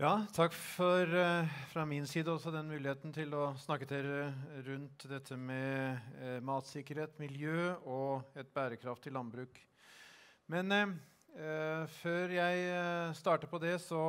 Ja, takk for fra min side også den muligheten til å snakke til dere rundt dette med matsikkerhet, miljø og et bærekraftig landbruk. Men før jeg starter på det, så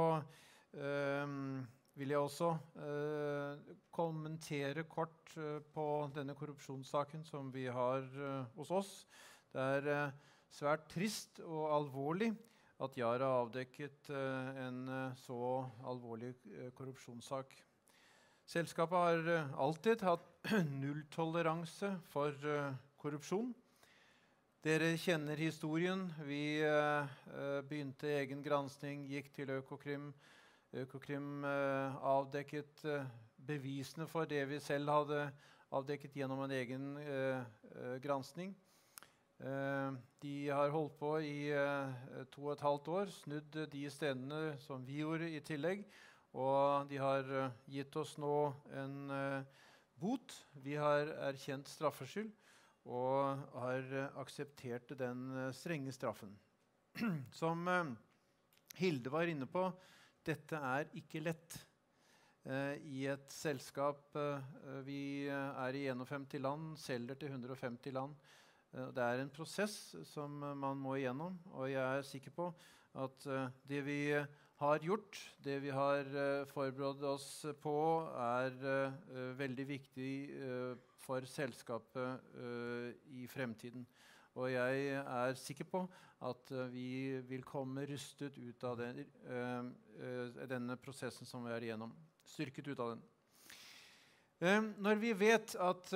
vil jeg også kommentere kort på denne korrupsjonssaken som vi har hos oss. Det er svært trist og alvorlig at Yara har avdekket en så alvorlig korrupsjonssak. Selskapet har alltid hatt nulltoleranse for korrupsjon. Dere kjenner historien. Vi begynte egen gransking, gikk til Økokrim. Økokrim avdekket bevisene for det vi selv hadde avdekket gjennom en egen gransking. De har holdt på i 2,5 år, snudd de stedene som vi gjorde i tillegg, og de har gitt oss nå en bot. Vi har erkjent straffskyld og har akseptert den strenge straffen. Som Hilde var inne på, dette er ikke lett. I et selskap, vi er i 51 land, selger til 150 land. Det er en prosess som man må igjennom, og jeg er sikker på at det vi har gjort, det vi har forberedt oss på, er veldig viktig for selskapet i fremtiden. Og jeg er sikker på at vi vil komme rustet ut av denne prosessen som vi er igjennom, styrket ut av den. Når vi vet at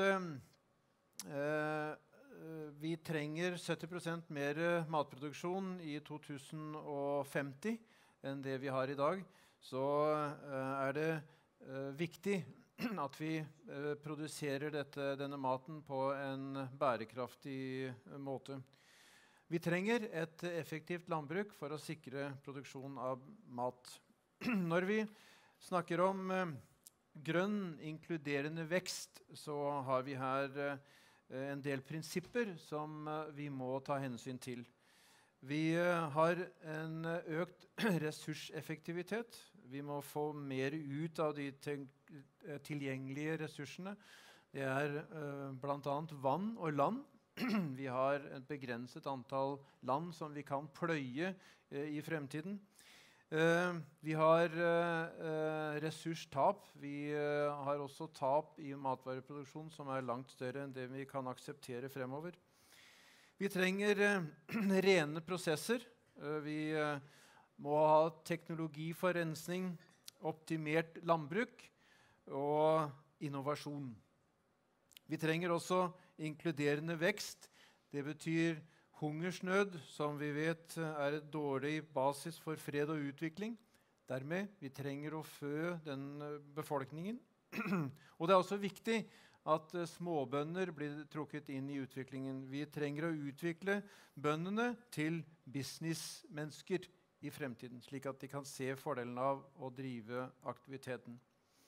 vi trenger 70% mer matproduksjon i 2050 enn det vi har i dag, så er det viktig at vi produserer denne maten på en bærekraftig måte. Vi trenger et effektivt landbruk for å sikre produksjon av mat. Når vi snakker om grønn, inkluderende vekst, så har vi her en del prinsipper som vi må ta hensyn til. Vi har en økt ressurseffektivitet. Vi må få mer ut av de tilgjengelige ressursene. Det er blant annet vann og land. Vi har et begrenset antall land som vi kan pløye i fremtiden. Vi har ressurstap. Vi har også tap i matvareproduksjon som er langt større enn det vi kan akseptere fremover. Vi trenger rene prosesser. Vi må ha teknologi for rensning, optimert landbruk og innovasjon. Vi trenger også inkluderende vekst. Det betyr hungersnød, som vi vet er et dårlig basis for fred og utvikling. Dermed, vi trenger å fø den befolkningen. Og det er også viktig at småbønder blir trukket inn i utviklingen. Vi trenger å utvikle bøndene til businessmennesker i fremtiden, slik at de kan se fordelen av å drive aktiviteten.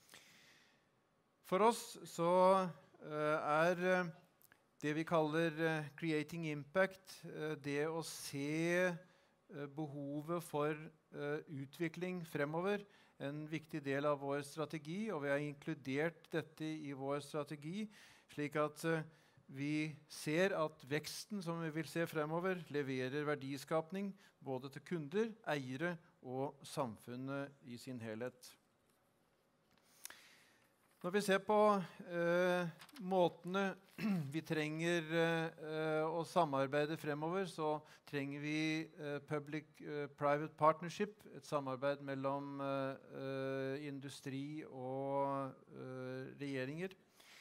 For oss så er det vi kaller creating impact, det å se behovet for utvikling fremover, en viktig del av vår strategi, og vi har inkludert dette i vår strategi, slik at vi ser at veksten som vi vil se fremover leverer verdiskapning både til kunder, eiere og samfunnet i sin helhet. Når vi ser på måtene vi trenger å samarbeide fremover, så trenger vi public-private partnership, et samarbeid mellom industri og regjeringer.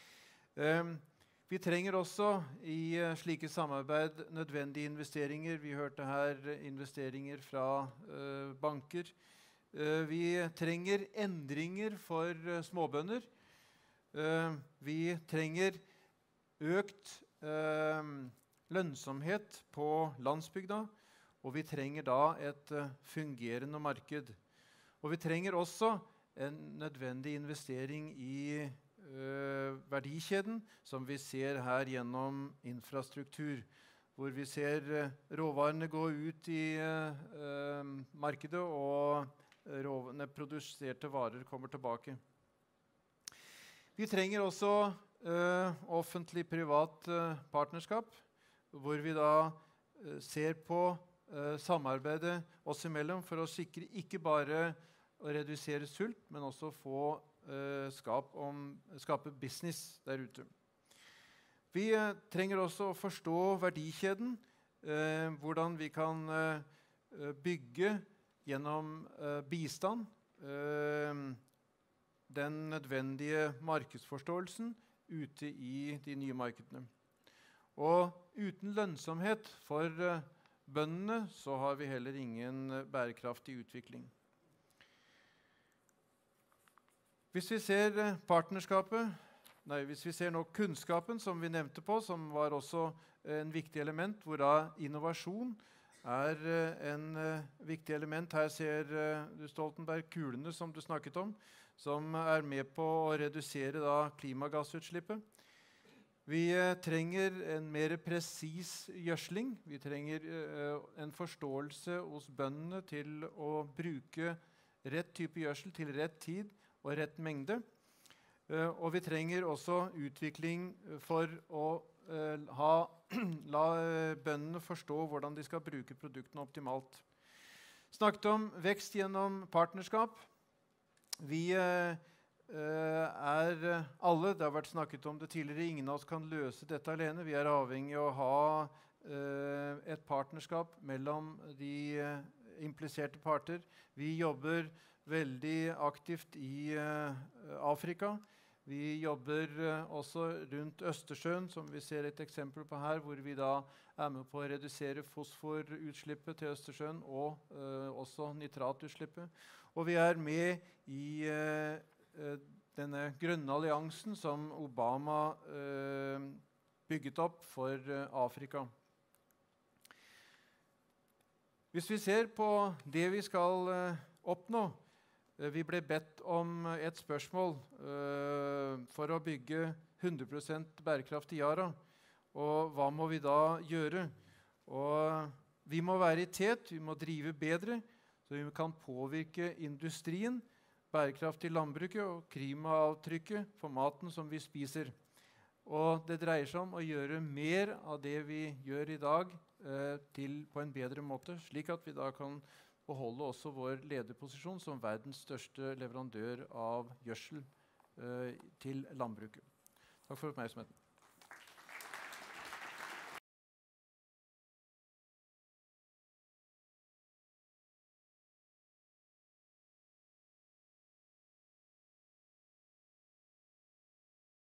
Vi trenger også i slike samarbeid nødvendige investeringer. Vi hørte her investeringer fra banker. Vi trenger endringer for småbønder. Vi trenger økt lønnsomhet på landsbygda, og vi trenger da et fungerende marked. Og vi trenger også en nødvendig investering i verdikjeden, som vi ser her gjennom infrastruktur, hvor vi ser råvarene gå ut i markedet og produserte varer kommer tilbake. Vi trenger også offentlig-privat partnerskap, hvor vi da ser på samarbeidet oss imellom for å sikre ikke bare å redusere sult, men også få skape business der ute. Vi trenger også å forstå verdikjeden, hvordan vi kan bygge gjennom bistand den nødvendige markedsforståelsen ute i de nye markedene. Og uten lønnsomhet for bøndene så har vi heller ingen bærekraftig utvikling. Hvis vi ser hvis vi ser nå kunnskapen som vi nevnte på, som var også en viktig element, hvor da innovasjon en viktig element. Her ser du Stoltenberg kulene som du snakket om, som med på å redusere da klimagassutslippet. Vi trenger en mer presis gjødsling. Vi trenger en forståelse hos bøndene til å bruke rett type gjødsel til rett tid og rett mengde. Og vi trenger også utvikling for å la bøndene forstå hvordan de skal bruke produktene optimalt. Snakket om vekst gjennom partnerskap. Vi alle, det har vært snakket om det tidligere, ingen av oss kan løse dette alene. Vi avhengig av å ha et partnerskap mellom de impliserte parter. Vi jobber veldig aktivt i Afrika. Vi jobber også rundt Østersjøen, som vi ser et eksempel på her, hvor vi da med på å redusere fosforutslippet til Østersjøen og også nitratutslippet. Og vi med i denne grønne alliansen som Obama bygget opp for Afrika. Hvis vi ser på det vi skal oppnå, vi ble bedt om et spørsmål for å bygge 100% bærekraftig Yara. Og hva må vi da gjøre? Og vi må være i tet, vi må drive bedre, så vi kan påvirke industrien, bærekraftig landbruket og klimaavtrykket for maten som vi spiser. Og det dreier seg om å gjøre mer av det vi gjør i dag på en bedre måte, slik at vi da kan beholde også vår lederposisjon som verdens største leverandør av gjødsel til landbruket. Takk for oppmerksomheten.